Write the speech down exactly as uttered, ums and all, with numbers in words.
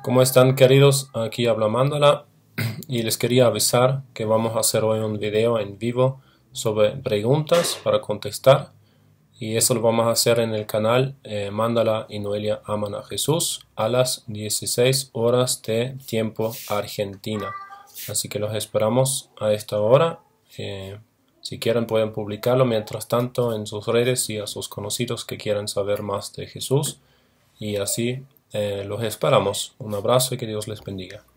¿Cómo están, queridos? Aquí habla Mándala y les quería avisar que vamos a hacer hoy un video en vivo sobre preguntas para contestar, y eso lo vamos a hacer en el canal eh, Mándala y Noelia Aman a Jesús a las dieciséis horas de tiempo Argentina. Así que los esperamos a esta hora. Eh, si quieren pueden publicarlo mientras tanto en sus redes y a sus conocidos que quieran saber más de Jesús. Y así eh, los esperamos. Un abrazo y que Dios les bendiga.